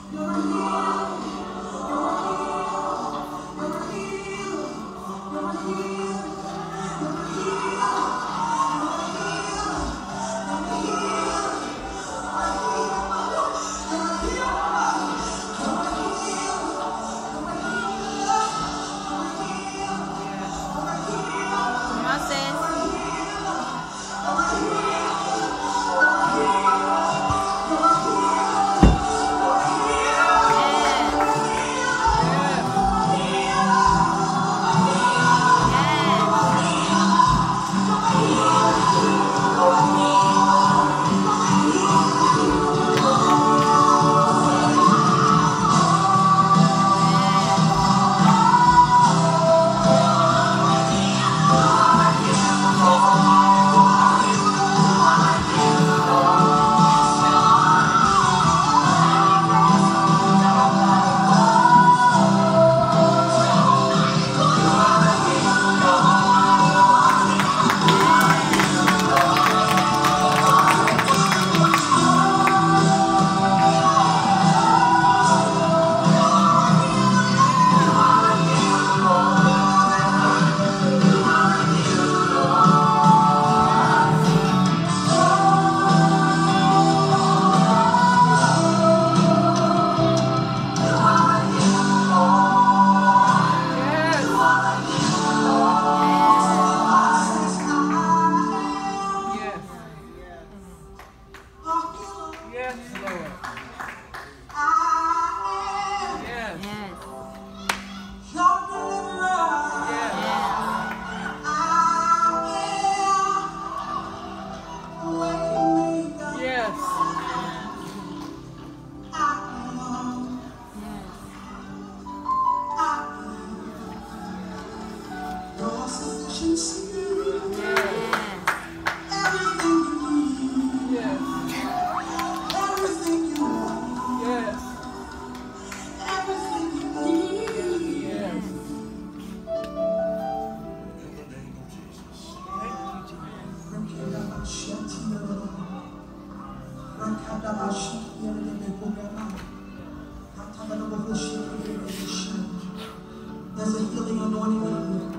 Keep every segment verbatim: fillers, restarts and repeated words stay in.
There's a healing anointing in you.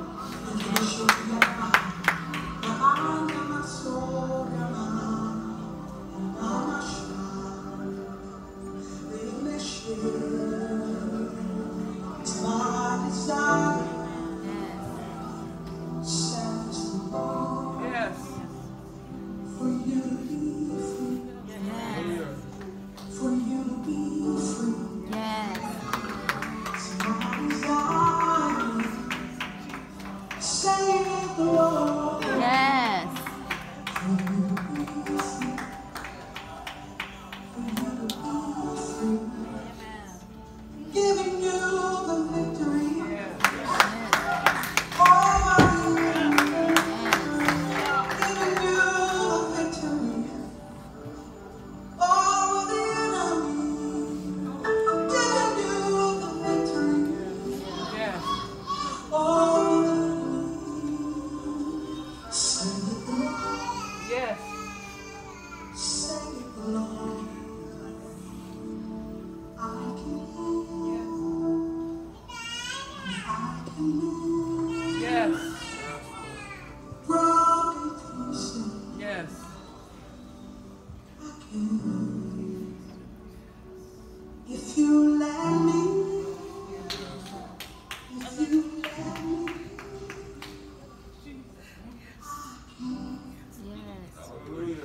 It's my desire. Yes. For you to be free. Yes. For you to be free. Yes. It's my desire. Save the Lord. Yes. For you to be free. For you to be free. Giving you the victory. Over you. Giving you the victory. Over the enemy. Giving you the victory. Yes. Over the enemy. Sing it, Lord. Yes. Sing it, Lord. I can hear. I can move. Yes. Broken pieces. Yes. I can. If you let me. If you let me. Yes. Hallelujah.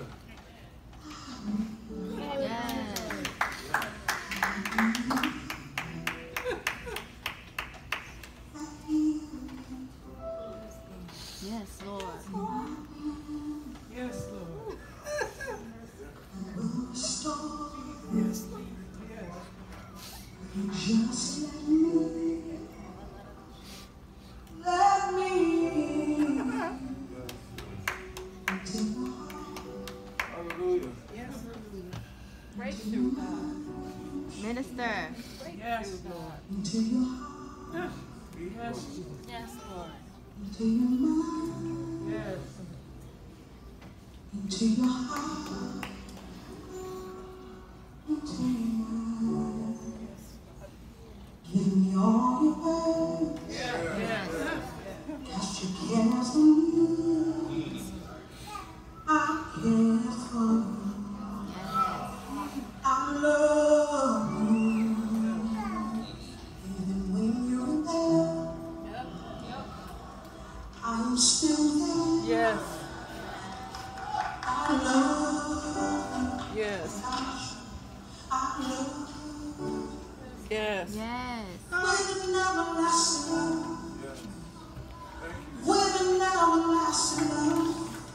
Yes. Yes, Lord. Yes, Lord. Restore. Yes. Yes. Just let me. Let me. Take my heart. Hallelujah. Yes. Breakthrough, God. Minister. Yes, Lord. Into your heart. Yes. Yes, Lord. Into your mind. Yes. Into your heart. Into your mind. Yes. Yes. With an everlasting love. Yes. Thank you. With an everlasting love.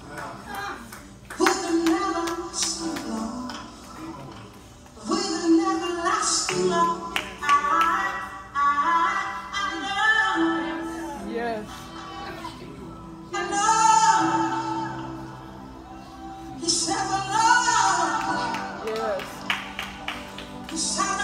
With an everlasting love. With an everlasting love. I, I, I know. Yes. I know. He said, "Lord, Yes. he said,